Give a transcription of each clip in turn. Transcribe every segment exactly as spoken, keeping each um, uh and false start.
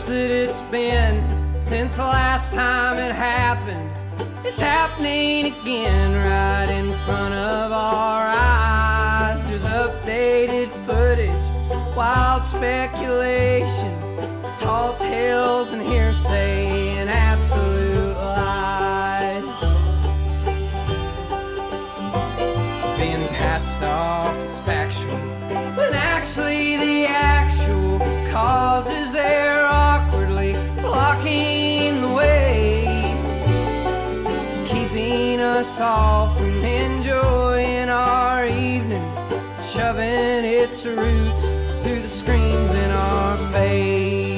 worst that it's been since the last time it happened. It's happening again right in front of our eyes. There's updated footage, wild speculation, tall tales and hearsay and absolute lies. Being passed off as factual, when actually the actual causes they're awkwardly blocking the way, keeping us all from enjoying our evening, shoving its roots through the screens in our face.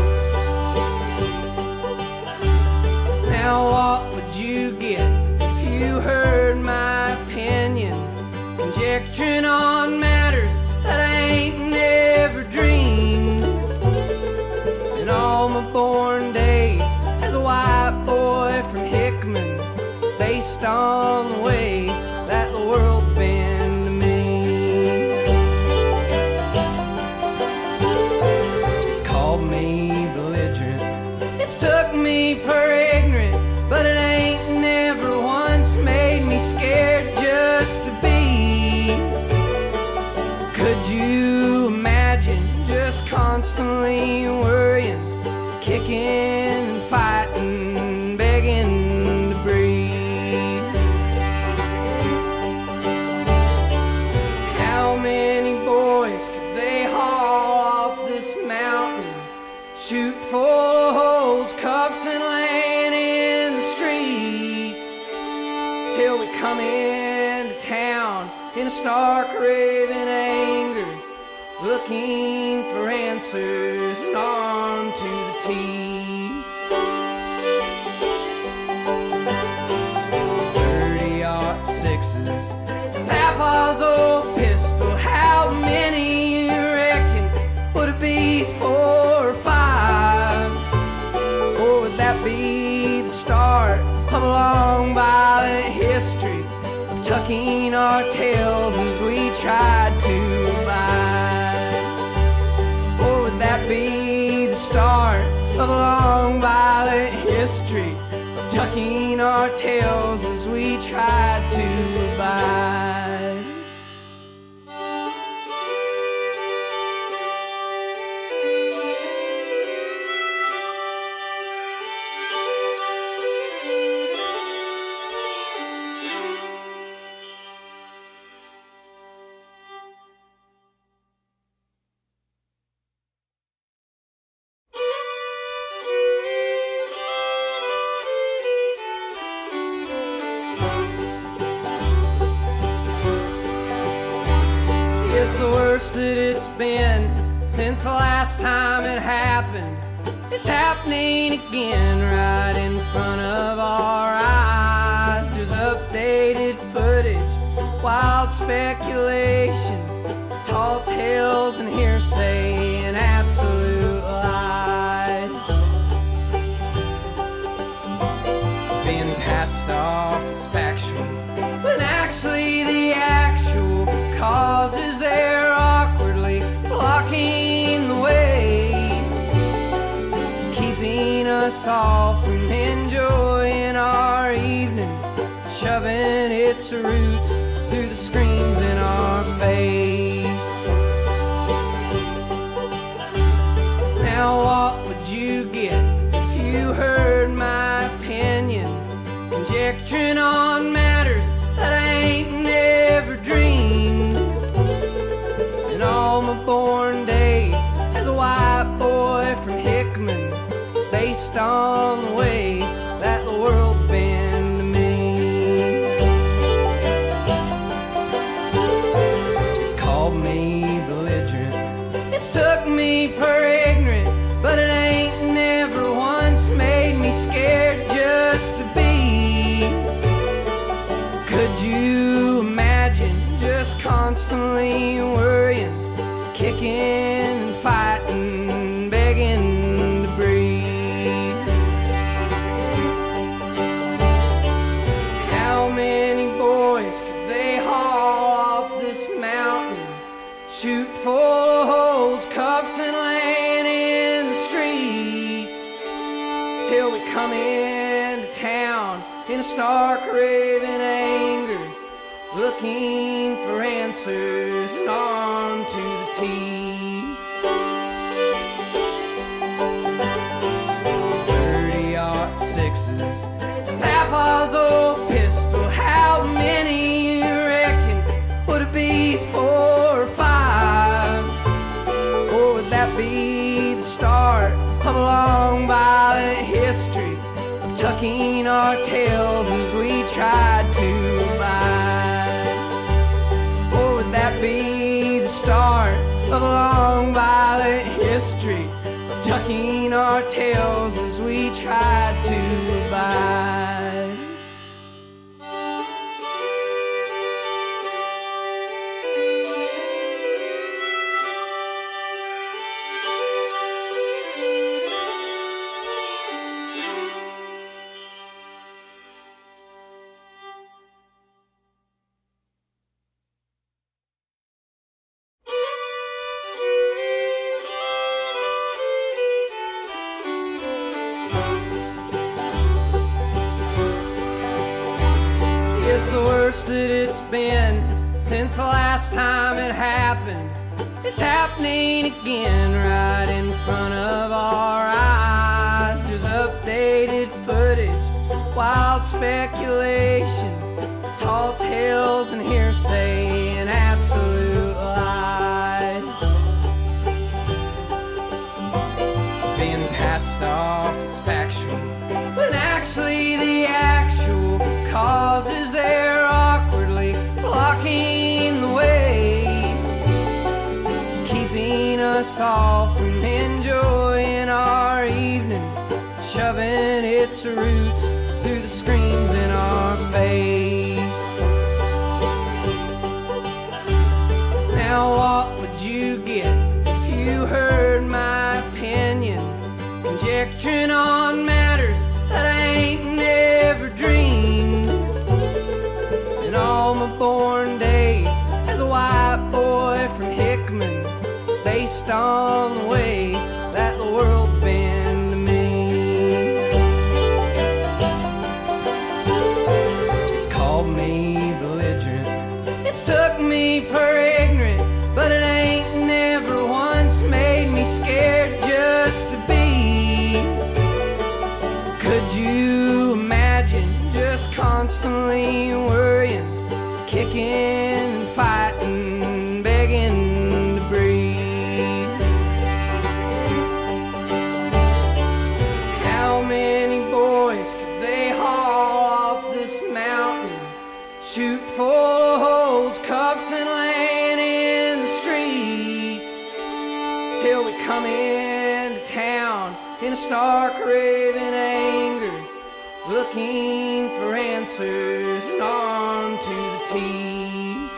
Now what would you get if you heard my opinion, conjecturing on matters that I ain't never dreamed? In all my born days as a white boy from Hickman, based on the way that the world's been to me. It's called me belligerent, it's took me for ignorant, but it ain't never once made me scared just to be. Could you imagine just constantly worrying, kicking, fighting, begging to breathe? How many boys could they haul off this mountain, shoot full of holes, cuffed and laying in the streets, till we come into town in a stark raving anger, looking for answers and armed to the teeth. thirty-aught sixes, Papa's old pistol, how many you reckon? Would it be four or five? Or would that be the start of a long violent history of tucking our tails as we tried to abide? Or would that be the start of a long violent history of tucking our tails as we tried to abide? It's the worst that it's been since the last time it happened. It's happening again right in front of our eyes. There's updated footage, wild speculation, tall tales and hearsay and absolute lies. Being passed off as factual, when actually the actual causes they're awkwardly blocking the way, keeping us all from enjoying our evening, shoving its roots through the screens in our face. Now what would you get if you heard my opinion, conjecturing on matters that I ain't never dreamed? In all my born days as a white boy from Hickman, based on the way that the world's been to me. into town in a stark raving anger, looking for answers and armed to the teeth. thirty-aught sixes, Papa's old pistol, how many you reckon? Would it be four or five? Or would that be the start of a long violent history of tucking our tails as we tried to abide? Or would that be the start of a long violent history of tucking our tails as we tried to abide? It's the worst that it's been since the last time it happened. It's happening again right in front of our eyes. There's updated footage, wild speculation, tall tales and hearsay and absolute lies being passed off as factual, when actually the actual causes they're awkwardly blocking the way, keeping us all from enjoying our evening, shoving its roots through the screens in our face. Now what would you get if you heard my opinion, conjecturing on matters that I ain't never dreamed? In all my born days as a white boy from Hickman, based on the way that the world's been to me. It's called me belligerent, it's took me for ignorant, but it ain't never once made me scared just to be. Could you imagine just constantly worrying, kicking and fighting, begging to breathe? How many boys could they haul off this mountain, shoot full of holes, cuffed and laying in the streets, till we come into town in a stark raving anger, looking for answers and armed to the teeth?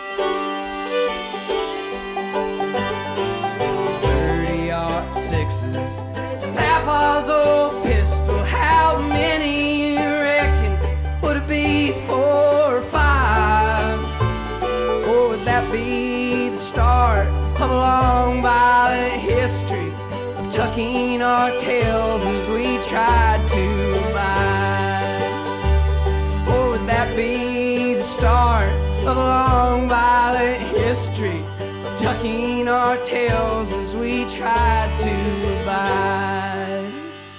thirty-aught sixes, Papa's old pistol, how many you reckon? Would it be four or five? Or would that be the start of a long violent history of tucking our tails as we tried to abide? Or would that be the start of a long violent history of tucking our tails as we tried to abide?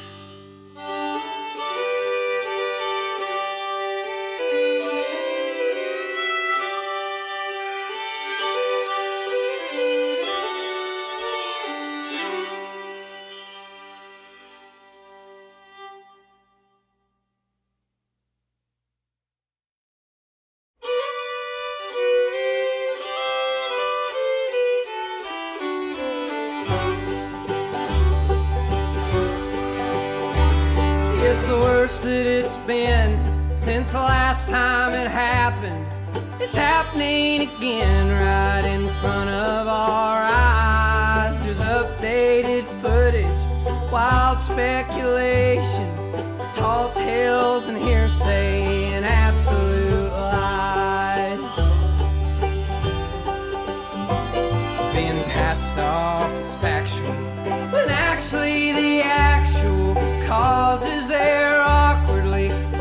It's the worst that it's been since the last time it happened. It's happening again right in front of our eyes. There's updated footage, wild speculation, tall tales and hearsay and absolute lies being passed off as factual, when actually the actual causes they're awkwardly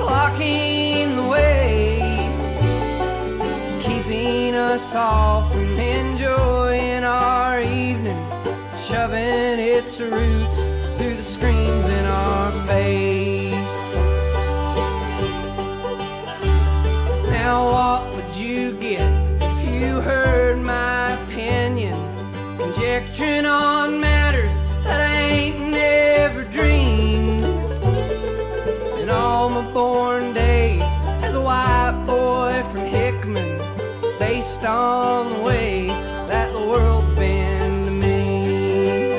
us all from enjoying our evening, shoving its roots through the screens in our face. Now what would you get if you heard my opinion, conjecturing on matters that I ain't never dreamed? In all my born days as a white boy from Hickman, based on the way that the world's been to me.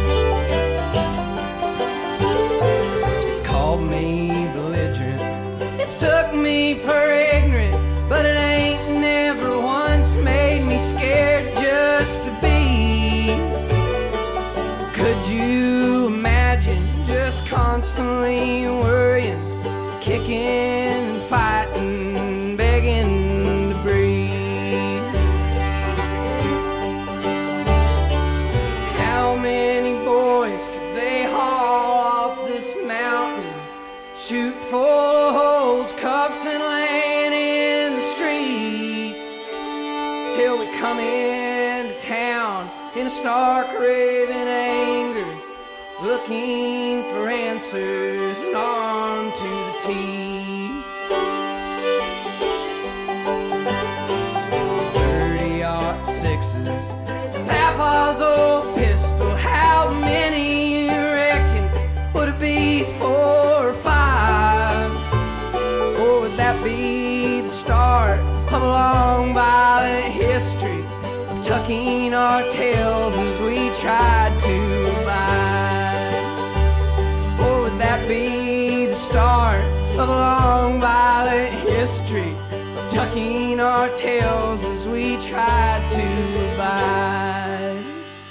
It's called me belligerent, it's took me for ignorant, but it ain't never once made me scared just to be. Could you imagine just constantly worrying, kicking, fighting, begging to breathe? How many boys could they haul off this mountain, shoot full of holes, cuffed and laying in the streets, till we come into town in a stark raving anger, looking for answers and armed to the teeth. Thirty-aught sixes, Papa's old pistol, how many you reckon? Would it be four or five? Or would that be the start of a long violent history of tucking our tails as we tried to abide? Or would that be the start of a long violent history of tucking our tails as we tried to abide?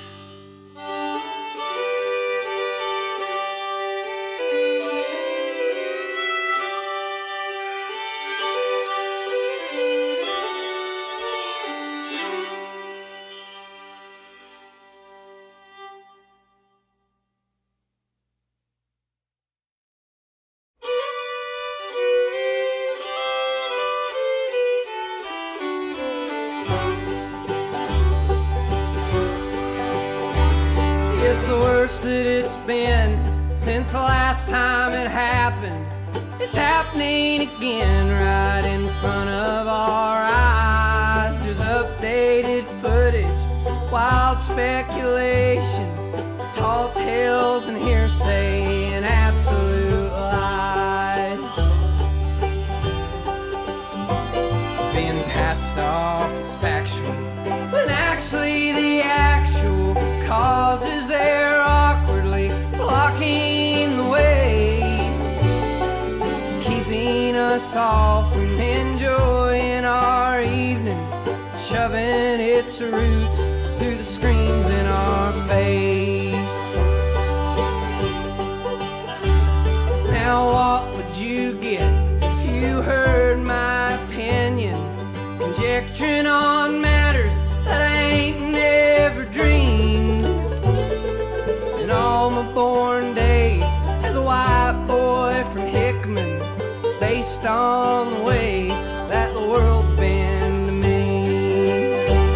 It's the worst that it's been since the last time it happened. It's happening again right in front of our eyes. There's updated footage, wild speculation, tall tales and hearsay and absolute lies, being passed off as factual when actually the actual cause is there, awkwardly blocking the way, keeping us all from enjoying our evening, shoving its roots through the screens in our face. Now what would you get if you heard my opinion, conjecturing on matters that I ain't never dreamed? In all my born days as a white boy from Hickman, based on the way that the world's been to me.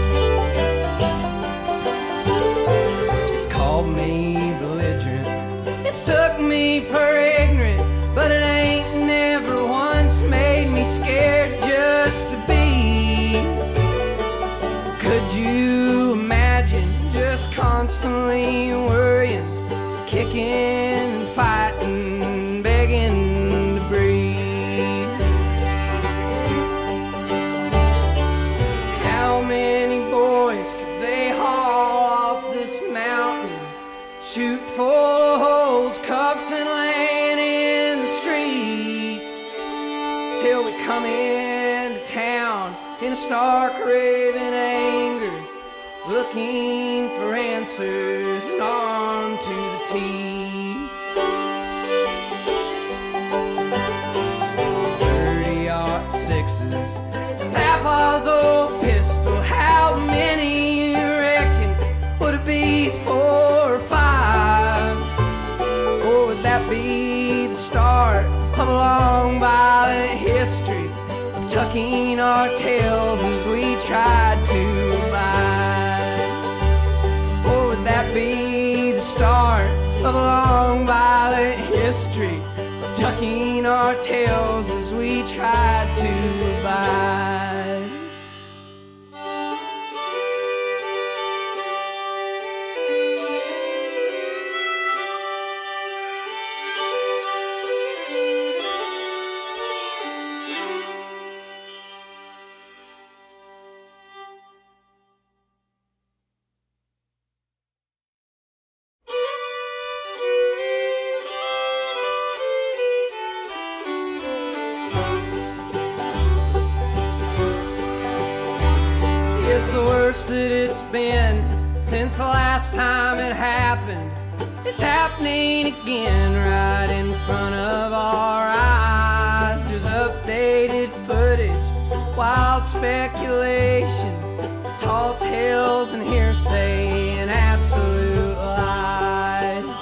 It's called me belligerent, it's took me for ignorant, but it ain't never once made me scared just to be. Could you imagine just constantly worrying, kicking, fighting, begging to breathe? How many boys could they haul off this mountain, shoot full of holes, cuffed and laying in the streets, till we come into town in a stark raving anger, looking for answers and armed to the teeth? Thirty-aught sixes, Papa's old pistol, how many you reckon? Would it be four or five? Or would that be the start of a long violent history of tucking our tails as we tried to abide. Or would that be the start of a long violent history of tucking our tails as we tried to abide? It's the worst that it's been since the last time it happened. It's happening again right in front of our eyes. There's updated footage, wild speculation, tall tales and hearsay and absolute lies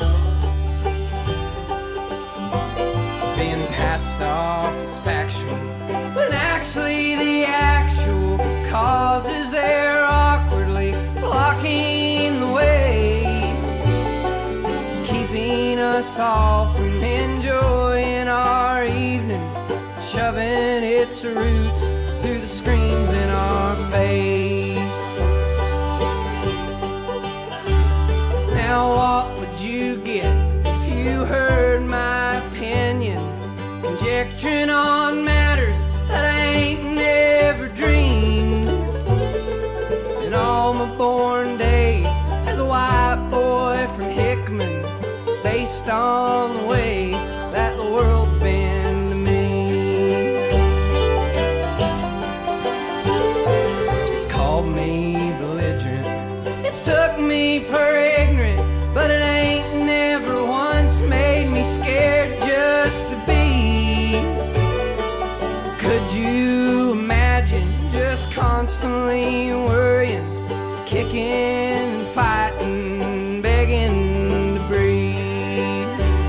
being passed off as factual, when actually the actual causes they're awkwardly blocking the way, keeping us all from enjoying our evening, shoving its roots through the screens in our face. Now what would you get if you heard my opinion, conjecturing on matters that I ain't never dreamed? In all my born days as a white boy from Hickman, based on the way that the world's been to me. It's called me belligerent, it's took me for ignorant, but it ain't never once made me scared just to be. Could you imagine just constantly worrying, kicking and fighting, begging to breathe?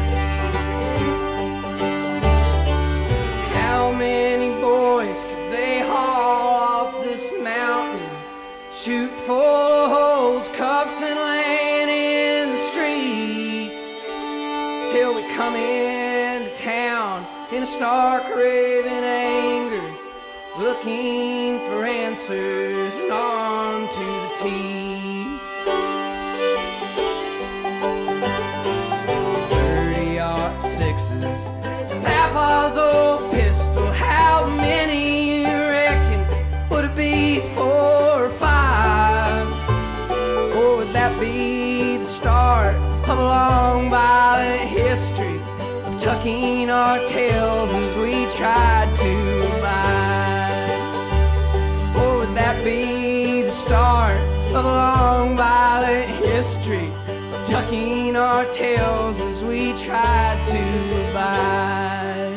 How many boys could they haul off this mountain, shoot full of holes, cuffed and laying in the streets, till we come into town in a stark raving anger, looking for answers and armed to the teeth? thirty-aught sixes, Papa's old pistol, how many you reckon? Would it be four or five? Or would that be the start of a long violent history of tucking our tails as we tried to abide? Or would that be the start of a long violent history of tucking our tails as we tried to abide?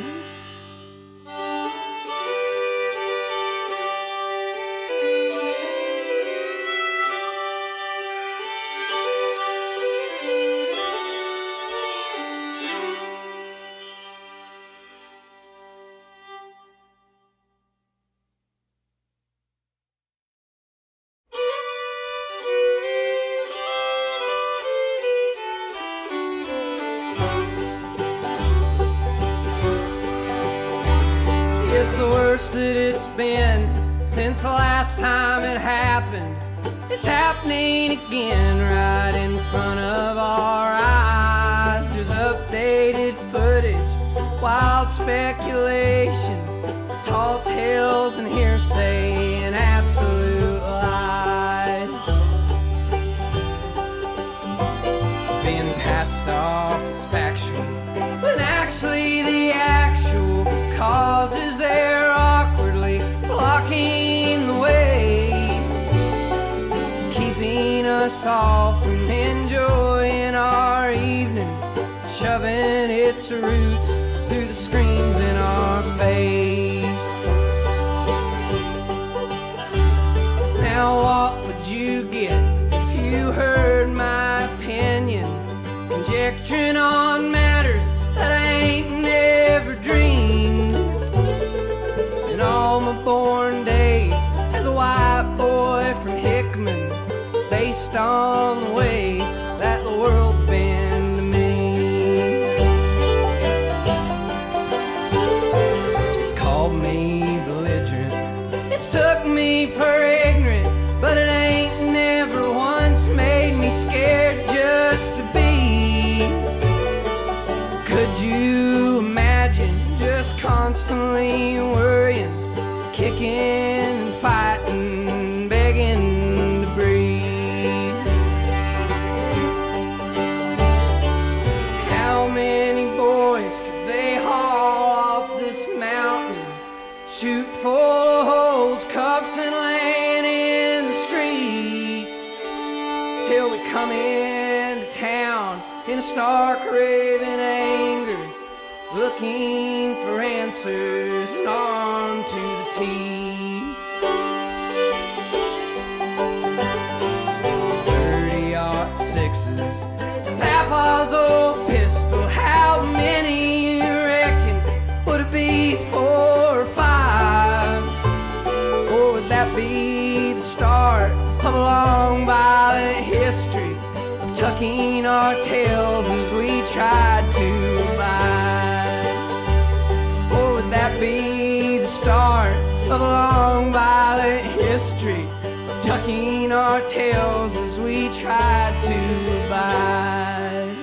It's the worst that it's been since the last time it happened. It's happening again right in front of our eyes. There's updated footage, wild speculation, tall tales and hearsay and absolute lies being passed off as factual, when actually the actual causes they're awkwardly blocking the way, keeping us all from enjoying our evening, shoving its roots through the screens in our face. Now what would you get if you heard my opinion, conjecturing on matters that I ain't never dreamed? In all my took me for ignorant, but it ain't never once made me scared just to be. Could you imagine just constantly worrying, kicking and fighting, begging to breathe? How many boys could they haul off this mountain, shoot full of holes, cuffed and laying in the streets, till we come into town in a stark raving anger, looking for answers and on to the teeth. Thirty-aught sixes, Papa's old pistol, how many you reckon? Would it be four or five? Or would that be the start of a long violent history, of tucking our tails as we tried to abide? Or would that be the start of a long violent history, of tucking our tails as we tried to abide?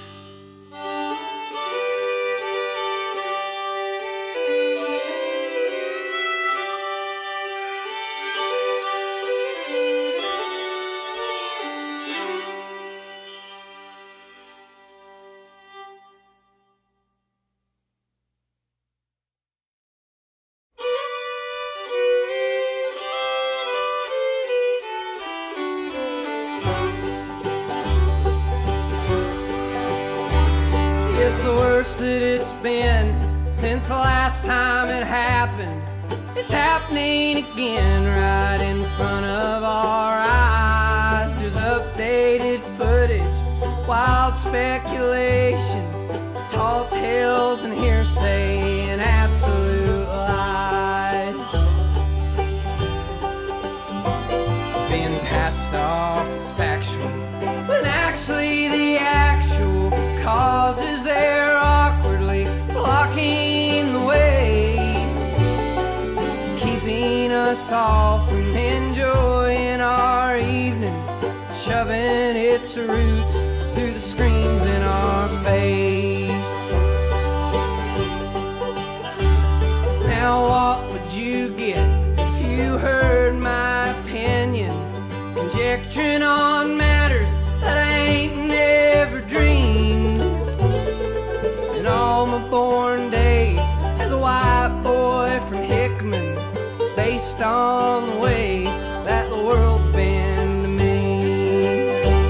It's the worst that it's been since the last time it happened. It's happening again right in front of our eyes. There's updated footage, wild speculation, tall tales and hearsay and absolute lies, being passed off as factual, when actually the actual cause is there, awkwardly blocking the way, keeping us all from enjoying our evening, shoving its roots through the screens in our face. Now what would you get if you heard my opinion, conjecturing on matters that I ain't never dreamed? In all my born days as a white boy from Hickman, based on the way that the world's been to me.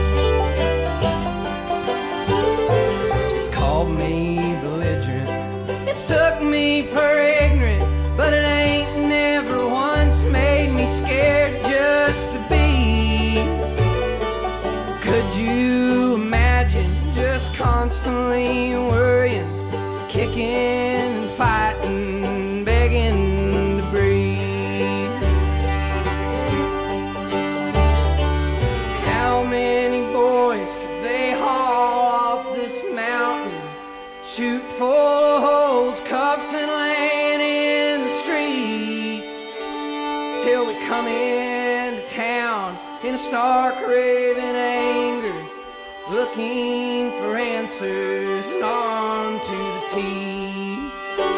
It's called me belligerent, it's took me for ignorant, but it ain't never once made me scared just to be. Could you imagine just constantly worrying, kicking and fighting, begging to breathe? How many boys could they haul off this mountain, shoot full of holes, cuffed and laying in the streets, till we come into town in a stark raving anger, looking for answers and on to the teeth.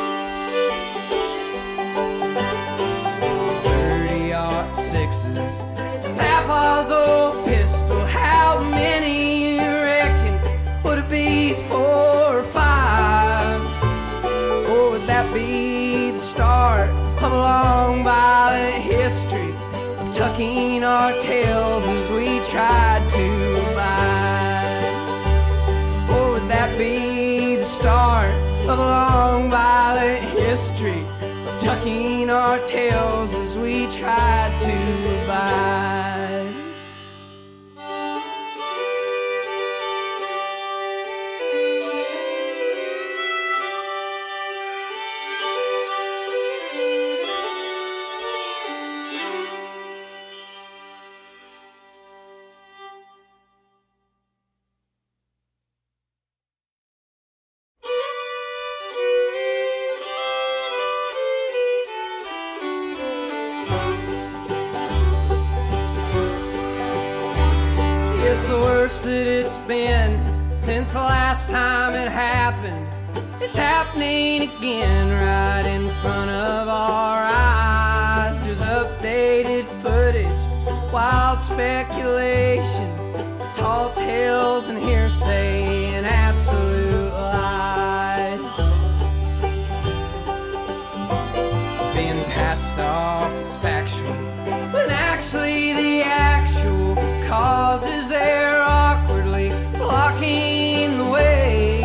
Thirty-aught sixes, Papa's old pistol, how many you reckon? Would it be four or five? Or would that be the start of a long violent history, of tucking our tails as we tried to abide? Or would that be the start of a long violent history, of tucking our tails as we tried to abide? worst that it's been since the last time it happened. It's happening again right in front of our eyes. There's updated footage, wild speculation, tall tales and hearsay and absolute lies being passed off as factual, when actually the actual causes they're awkwardly blocking the way,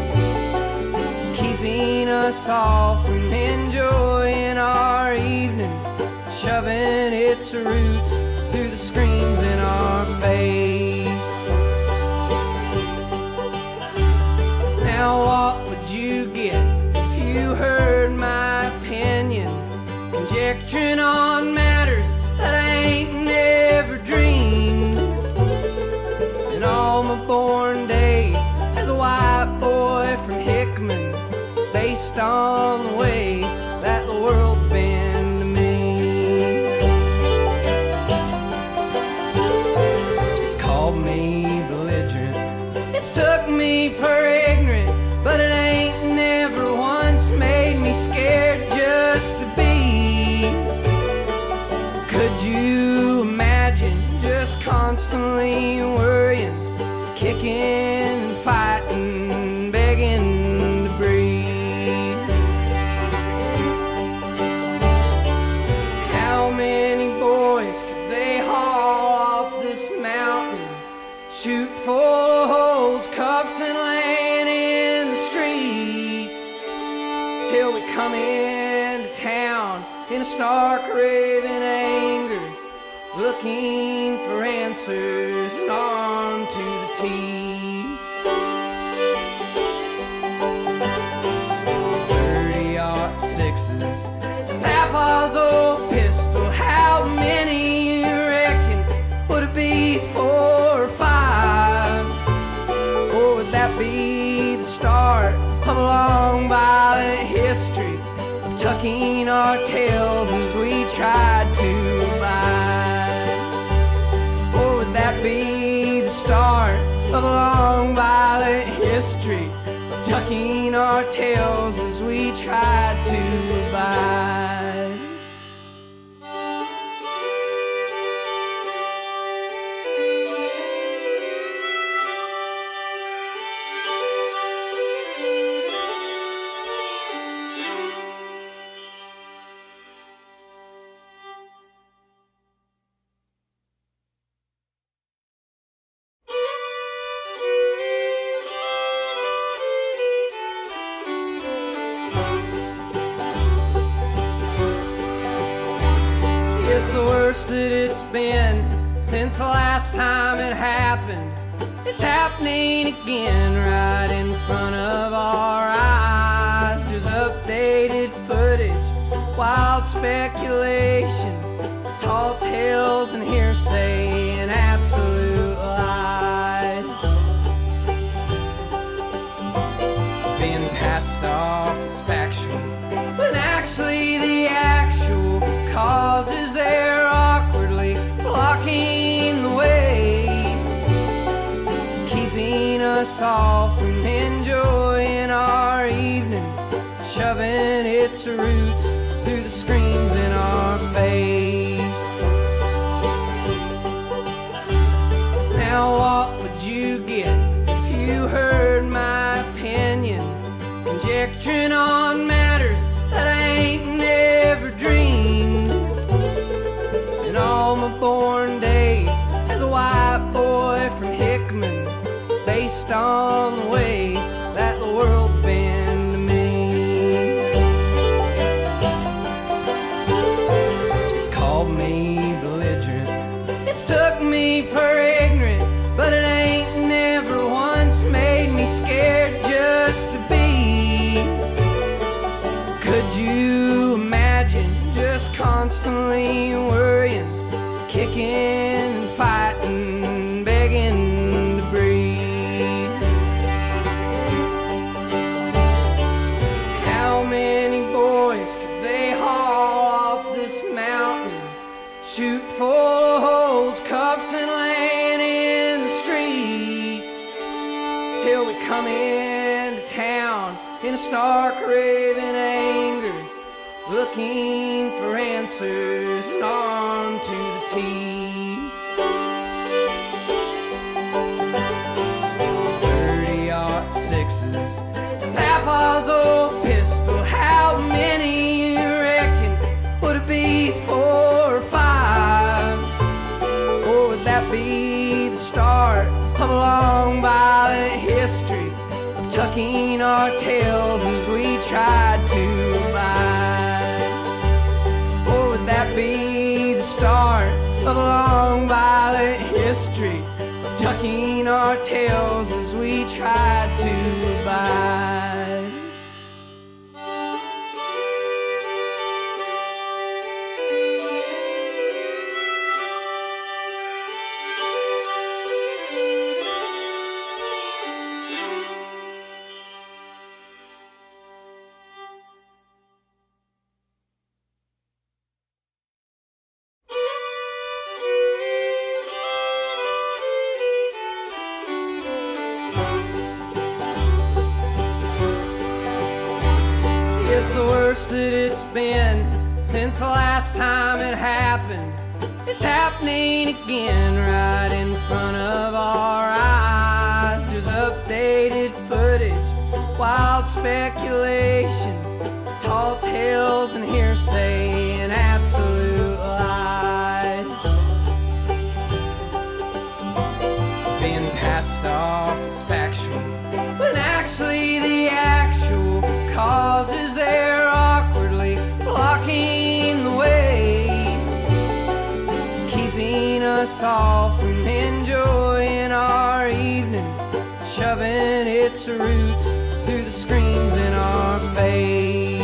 keeping us all from enjoying our evening, shoving its roots through the screens in our face. Now what would you get if you heard my opinion, conjecturing on matters that I ain't never dreamed? In all my born days as a white boy from Hickman, based on the way that the world's been to me. It's called me belligerent, it's took me for ignorant, but it ain't never once made me scared just to be. Could you imagine just constantly worrying, kicking, fighting, begging to breathe? How many boys could they haul off this mountain, shoot full of holes, cuffed and laying in the streets, till we come into town in a stark raving anger, looking for answers and armed to the teeth? thirty-aught sixes, Papa's old pistol, how many you reckon? Would it be four or five? Or would that be the start of a long violent history of tucking our tails as we tried to abide? Or would that be the start of a long violent history of tucking our tails as we tried to abide? It's the worst that it's been since the last time it happened. It's happening again right in front of our eyes. There's updated footage, wild speculation, tall tales and hearsay and absolute lies being passed off as factual, when actually the actual causes they're awkwardly blocking the way, keeping us all from enjoying our evening, shoving its roots through the screens in our face. Now what would you get if you heard my opinion, conjecturing on matters that I ain't never dreamed? In all my born days as a white boy from Hickman, based on the way that the world's been to me. It's called me belligerent, it's took me for ignorant, but it ain't never once made me scared just to be. Could you imagine just constantly worrying, kicking, fighting, begging to breathe? How many boys could they haul off this mountain, shoot full of holes, cuffed and laying in the street, stark raving anger, looking for answers and armed to the teeth. thirty-aught sixes, Papa's old pistol, how many you reckon? Would it be four or five? Or would that be the start of a long violent history of tucking our tails as we tried to abide? Or would that be the start of a long violent history of tucking our tails as we tried to abide? It's the worst that it's been since the last time it happened. It's happening again right in front of our eyes. There's updated footage, wild speculation, tall tales and hearsay and absolute lies being passed off as factual, when actually the actual causes they're awkwardly blocking the way, keeping us all from enjoying our evening, shoving its roots through the screens in our face.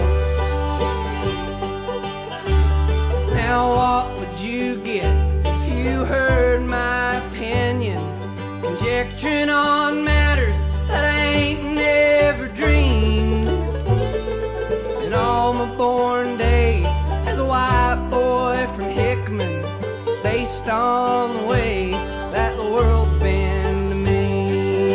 Now what would you get if you heard my opinion, conjecturing on matters that I ain't never dreamed? In all my born days as a white boy from Hickman, based on the way that the world's been to me.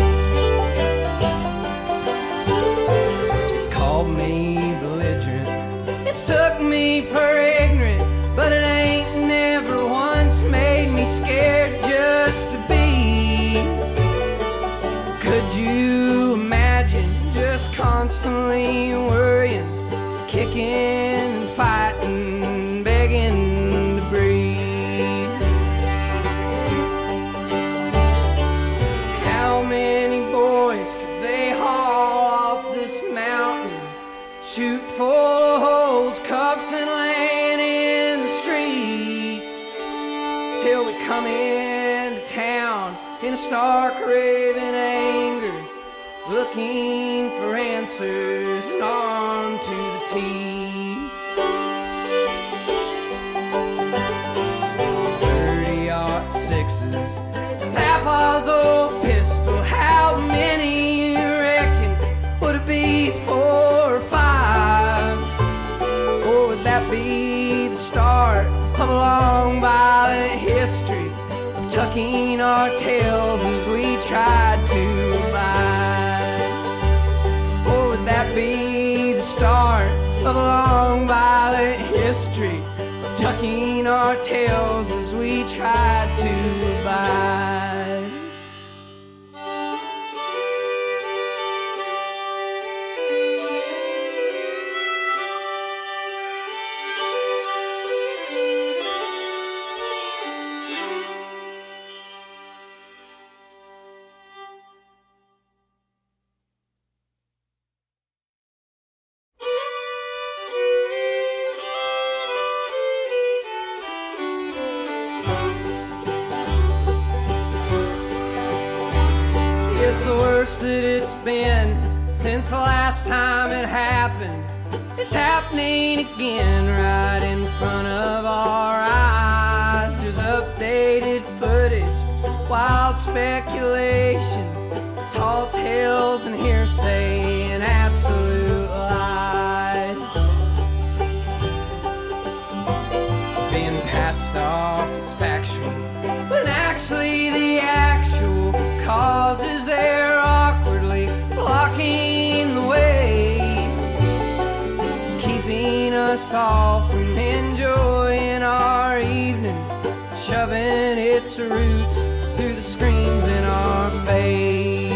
It's called me belligerent, it's took me for ignorant, but it ain't never once made me scared just to be. Could you imagine just constantly worrying, kicking and fighting, begging to breathe? How many boys could they haul off this mountain, shoot full of holes, cuffed and laying in the streets, till we come into town in a stark raving anger, looking for answers and armed to the teeth. thirty-aught sixes, Papa's old pistol, how many you reckon? Would it be four or five? Or would that be the start of a long violent history of tucking our tails as we tried to abide? Or would that be the start of a long violent history of tucking our tails as we tried to abide? It's the worst that it's been since the last time it happened. It's happening again right in front of our eyes. There's updated footage, wild speculation, tall tales and hearsay and absolute lies being passed off as factual, when actually the actual causes they're awkwardly blocking the way, us all from enjoying our evening, shoving its roots through the screens in our face.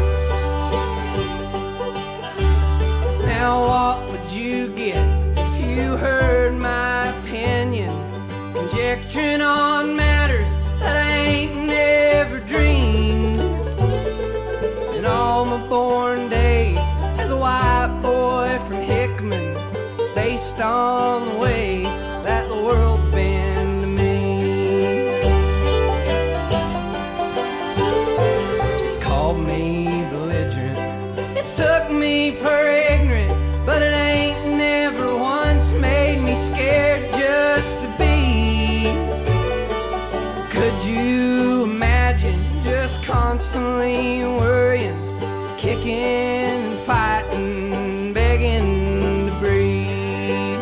Now what would you get if you heard my opinion, conjecturing on matters that I ain't never dreamed? In all my born days as a white boy from Hickman, based on the way that the world's been to me. It's called me belligerent, it's took me for ignorant, but it ain't never once made me scared just to be. Could you imagine just constantly worrying, kicking, fighting, begging to breathe?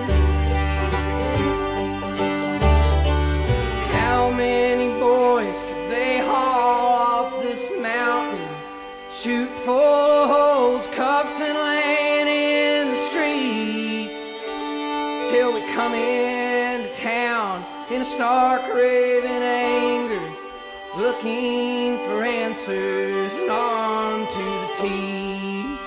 How many boys could they haul off this mountain, shoot full of holes, cuffed and laying in the streets, till we come into town in a stark raving anger, looking for answers and armed to the teeth.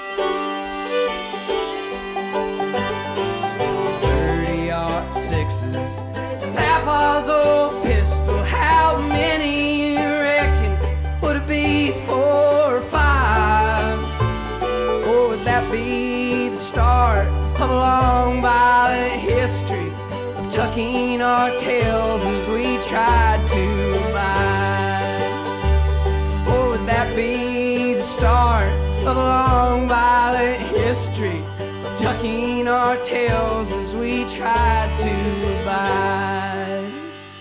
Thirty-aught sixes, Papa's old pistol, how many you reckon? Would it be four or five? Or would that be the start of a long violent history, of tucking our tails as we tried to abide? Or would that be the start of a long violent history, of tucking our tails as we tried to abide?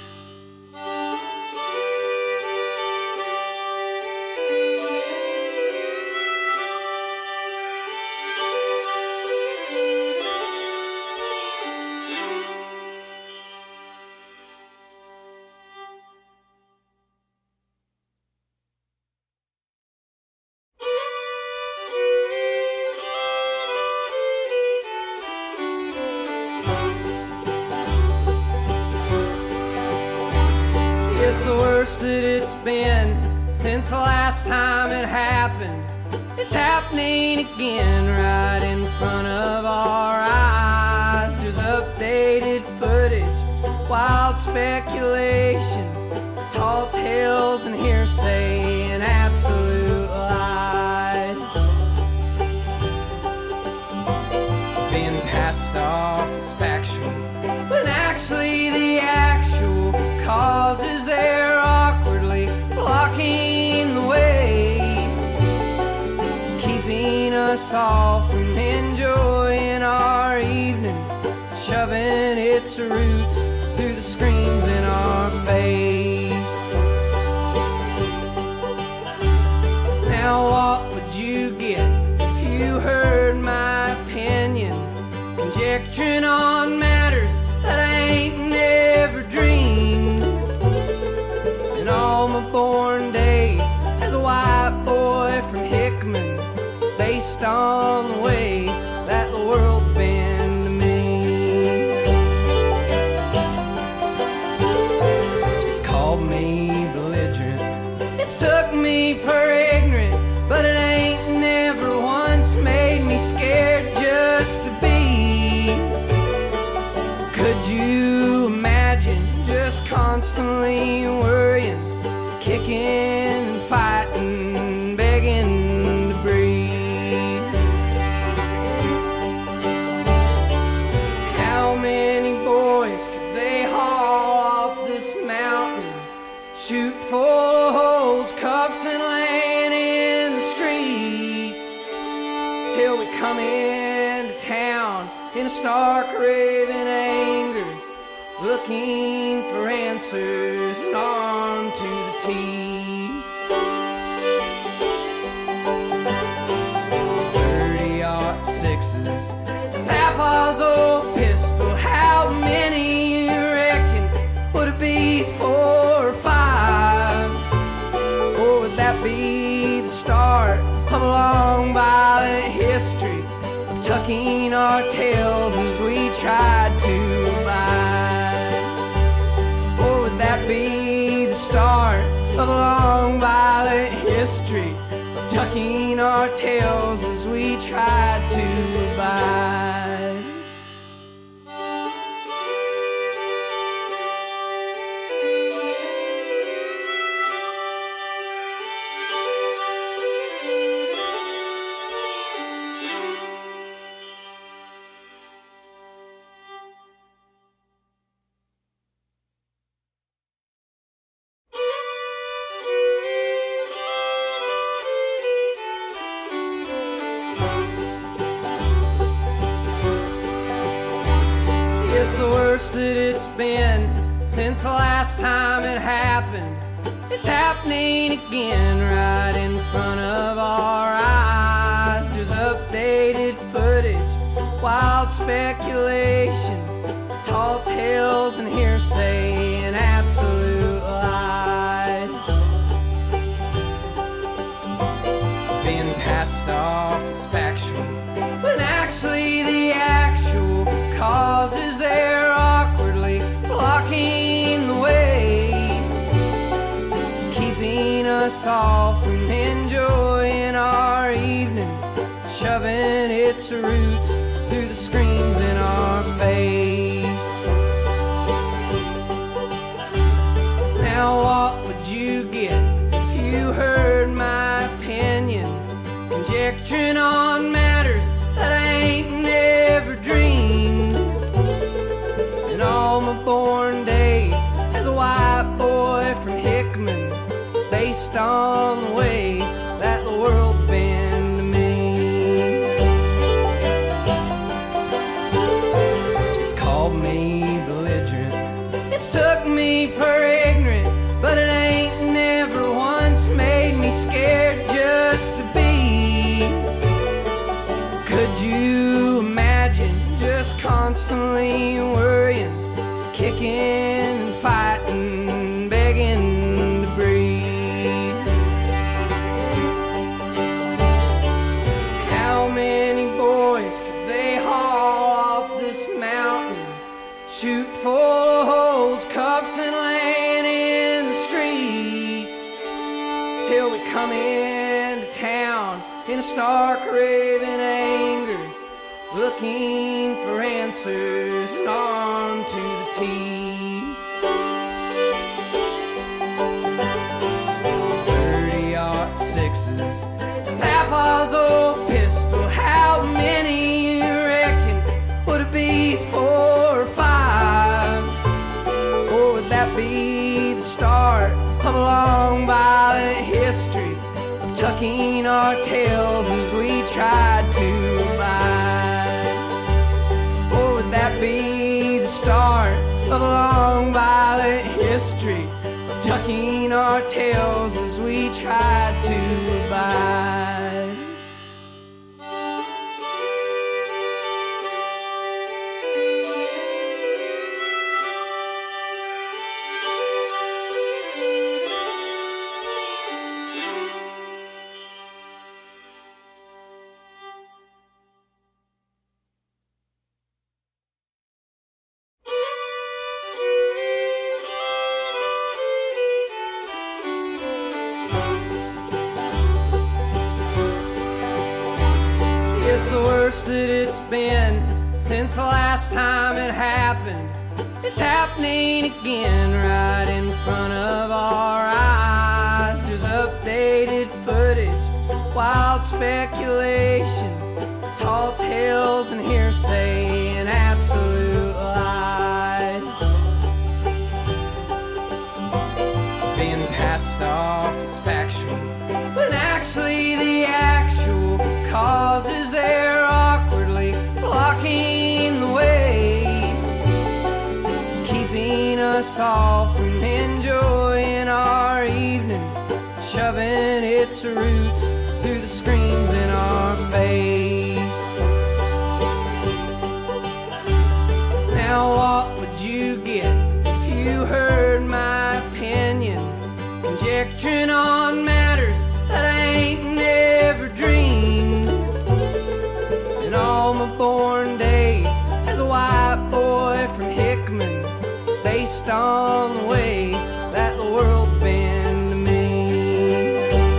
It's the worst that it's been since the last time it happened. It's happening again right in front of our eyes. There's updated footage, wild speculation, tall tales and hearsay and absolute lies, being passed off as factual, when actually the actual cause is there, awkwardly blocking the way, keeping us all from enjoying our evening, shoving its roots through the screens in our face. Now what would you get if you heard my opinion, conjecturing on matters that I ain't never dreamed? In all my born days as a white boy from Hickman, based on the way that the world's been to me. It's called me belligerent, it's took me for ignorant, but it ain't never once made me scared just to be. Could you imagine just constantly worrying, kicking, fighting, begging to breathe? How many boys could they haul off this mountain, shoot full of holes, cuffed and laying in the streets, till we come into town in a stark raving anger, looking for answers and armed to the teeth? Thirty-aught sixes, Papa's old pistol, how many you reckon? Would it be four or five? Or would that be the start of a long violent history, of tucking our tails as we tried to abide? Or would that be the start of a long violent history, of tucking our tails as we tried to abide? It's the worst that it's been since the last time it happened. It's happening again right in front of our eyes. There's updated footage, wild speculation, tall tales and hearsay and absolute lies being passed off as factual, when actually the actual causes they're awkwardly blocking the way, keeping us all from enjoying our evening, shoving its roots through the screens in our face. Now what would you get if you heard my opinion, conjecturing on matters that I ain't never dreamed? In all my born days as a white boy from Hickman, based on the way that the world's been to me. It's called me belligerent, it's took me for ignorant, but it ain't never once made me scared just to be. Could you imagine just constantly worrying, kicking and fighting, begging to breathe? How many boys could they haul off this mountain, shoot full of holes, cuffed and laying in the streets, till we come into town in a stark raving anger, looking for answers and armed to the teeth? thirty-aught sixes, Papa's old pistol, how many you reckon? Would it be four or five? Or would that be the start of a long violent history, of tucking our tails as we tried to abide? Or would that be the start of a long violent history, of tucking our tails as we tried to abide? It's the worst that it's been since the last time it happened. It's happening again right in front of our eyes. There's updated footage, wild speculation, tall tales and hearsay and absolute lies being passed off as factual, when actually the actual causes they're awkwardly blocking the way, keeping us all from enjoying our evening, shoving its roots through the screens in our face. Now what would you get if you heard my opinion, conjecturing on matters that I ain't never dreamed? In all my born days as a white boy based on the way that the world's been to me.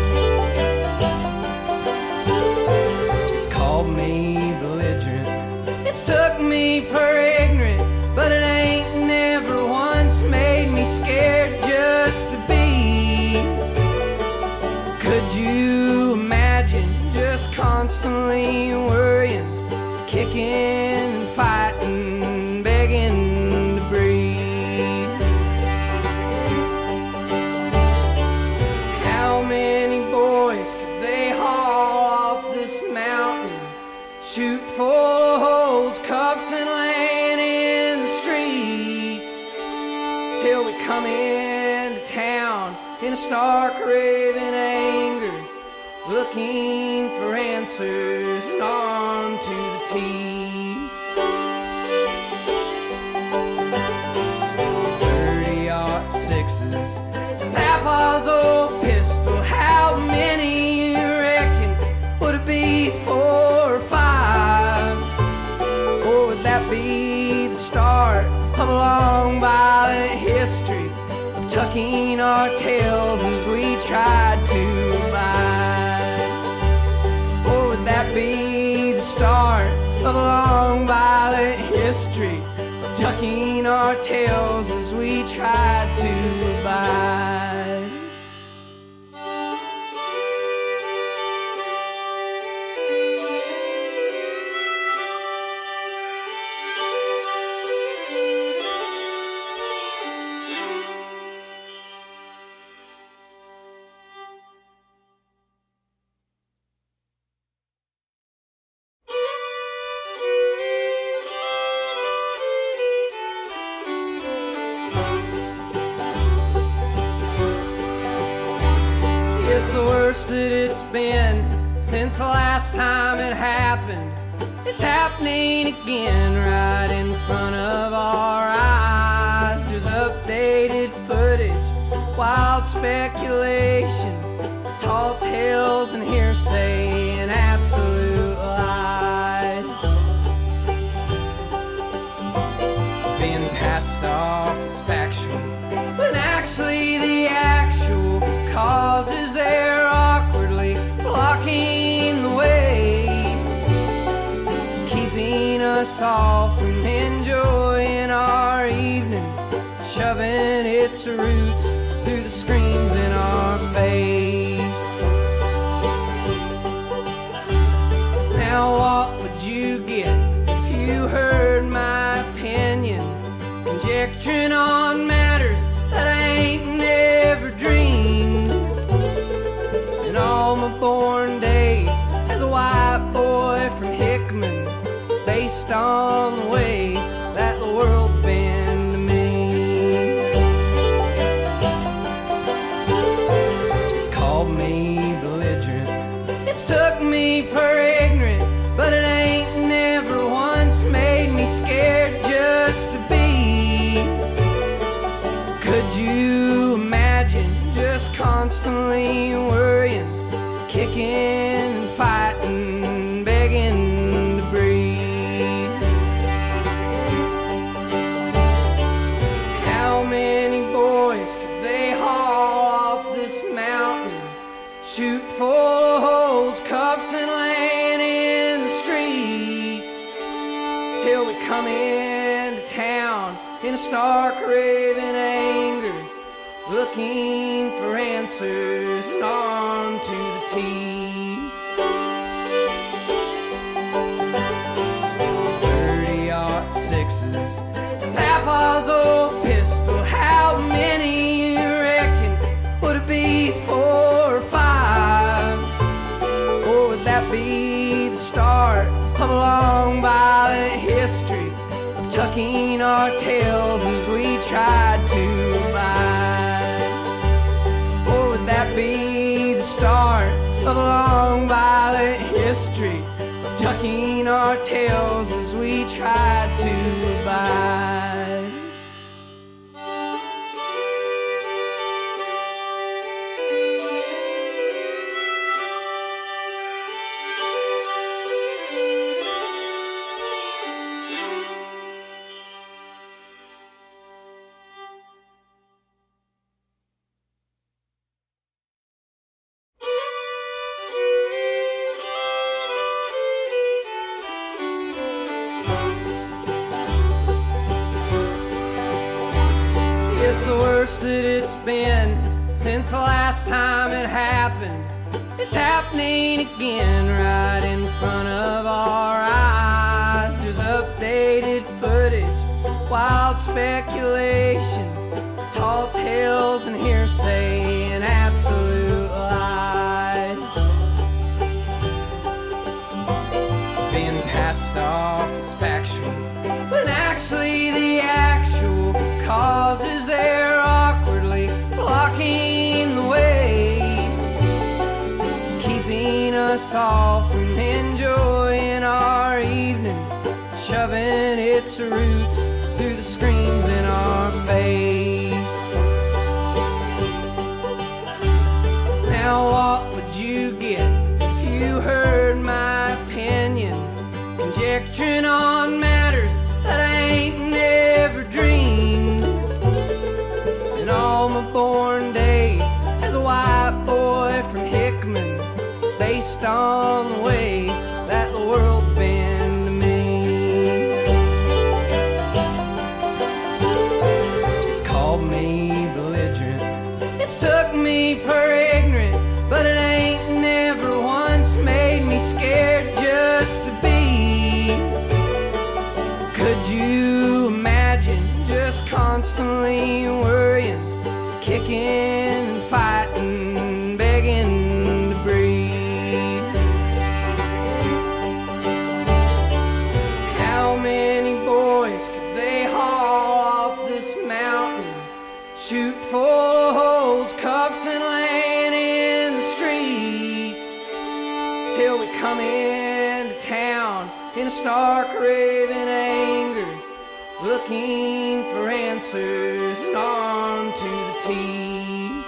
It's called me belligerent, it's took me for ignorant, but it ain't never once made me scared just to be. Could you imagine just constantly worrying, kicking and fighting, begging to breathe? How many boys could they haul off this mountain, shoot full of holes, cuffed and laying in the streets, till we come into town in a stark raving anger, looking for answers and armed to the teeth. Thirty-aught sixes, Papa's old pistol. How many you reckon? Would it be four or five? Or would that be the start of a long violent history, of tucking our tails as we tried to abide? Or would that be the start of a long violent history, of tucking our tails as we tried to abide? It's the worst that it's been since the last time it happened. It's happening again right in front of our eyes. There's updated footage, wild speculation, tall tales and hearsay and absolute lies, being passed off as factual, when actually the actual causes they're awkwardly blocking the way, keeping us all from enjoying our evening, shoving its roots through the screens in our face. Now what would you get if you heard my opinion, conjecturing on matters that I ain't never dreamed? In all my born days as a white boy from Hickman, based on the way that the world's been to me. It's called me belligerent, it's took me for ignorant, but it ain't never once made me scared just to be. Could you imagine just constantly worrying, kicking and fighting, begging to breathe? How many boys could they haul off this mountain, shoot full of holes, cuffed and laying in the streets, till we come into town in a stark raving anger, looking for answers and armed to the teeth. Thirty-aught sixes, Papa's old pistol. How many you reckon? Would it be four or five? Or would that be the start of a long violent history, of tucking our tails as we tried to abide? Or would that be the start of a long violent history, of tucking our tails as we tried to abide? It's the worst that it's been since the last time it happened. It's happening again right in front of our eyes. There's updated footage, wild speculation, tall tales and hearsay and absolute lies being passed off as factual, when actually the actual causes they're awkwardly blocking the way, keeping us all from enjoying our evening, shoving its roots through the screens in our face. Now what would you get if you heard my opinion, conjecturing on matters that I ain't never dreamed? In all my born days as a white boy from Hickman, based on the way that the world's been to me. It's called me belligerent, it's took me for ignorant, but it ain't never once made me scared just to be. Could you imagine just constantly worrying, kicking and fighting, begging to breathe? How many boys could they haul off this mountain, shoot full of holes, cuffed and laying in the streets, till we come into town in a stark raving anger, looking for answers and armed to the teeth?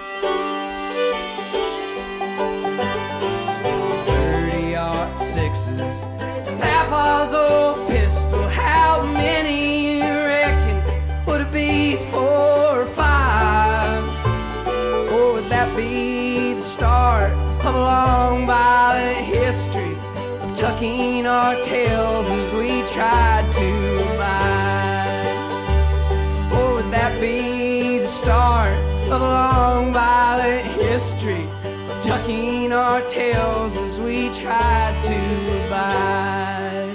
thirty-aught sixes, Papa's old pistol, how many you reckon? Would it be four or five? Or would that be the start of a long violent history of tucking our tails as we tried to abide? Or would that be the start of a long violent history of tucking our tails as we tried to abide?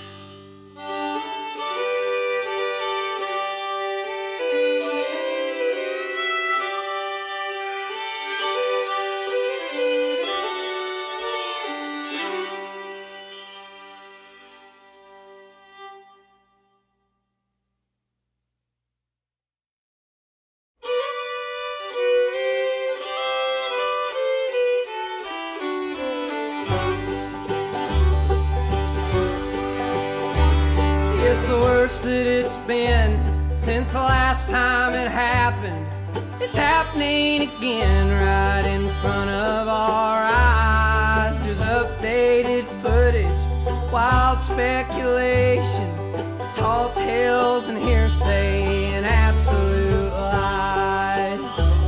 It's the worst that it's been since the last time it happened. It's happening again right in front of our eyes. There's updated footage, wild speculation, tall tales and hearsay and absolute lies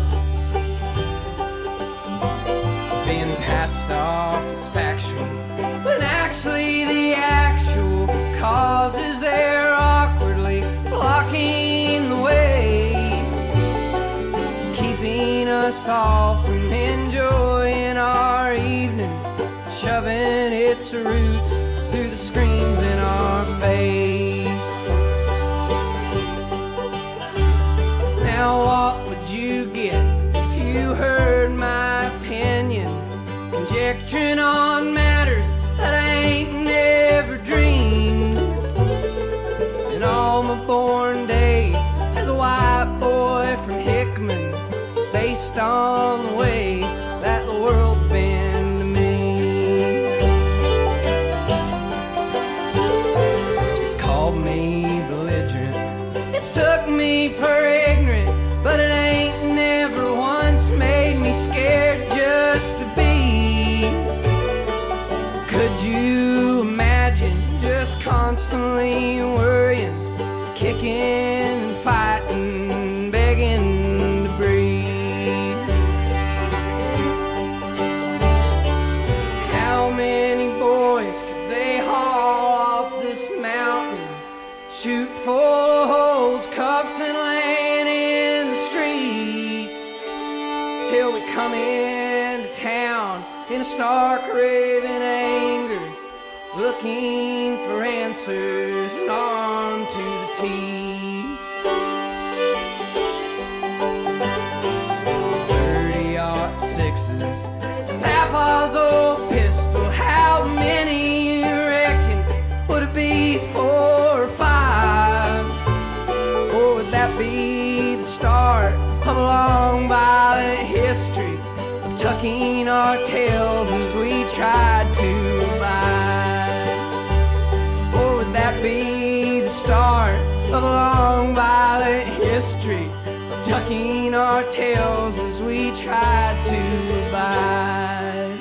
being passed off as factual, when actually the actual causes they're awkwardly blocking the way, keeping us all from enjoying our evening, shoving its roots through the screens in our face. Now what would you get if you heard my opinion, conjecturing on matters that I ain't never dreamed? In all my born days as a white boy from Hickman, based on the way that the world's been to me. It's called me belligerent, it's took me for ignorant, but it ain't never once made me scared just to be. Could you imagine just constantly worrying, kicking and fighting, begging to breathe? How many boys could they haul off this mountain, shoot full of holes, cuffed and laying come into town in a stark raving anger, looking for answers and armed to the teeth. thirty-aught sixes, Papa's old pistol, how many you reckon? Would it be four or five? Or would that be the start of a long violent history of tucking our tails as we tried to abide? Or would that be the start of a long violent history of tucking our tails as we tried to abide?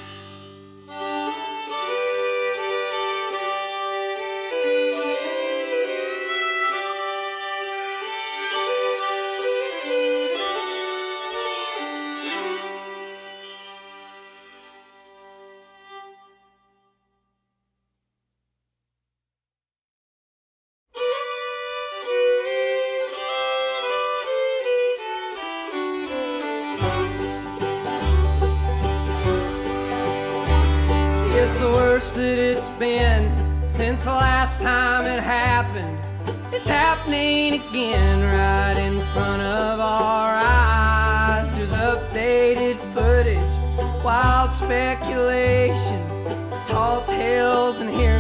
It's the worst that it's been since the last time it happened. It's happening again right in front of our eyes. There's updated footage, wild speculation, tall tales and hearsay.